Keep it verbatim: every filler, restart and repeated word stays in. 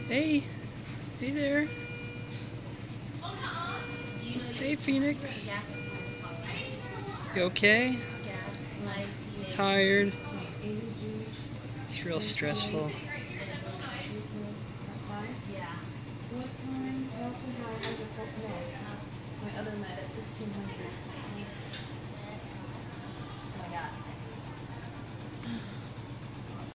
Hey, hey there. Hey, Phoenix. You okay? Tired? It's real stressful. What time? I also have my other med at sixteen hundred.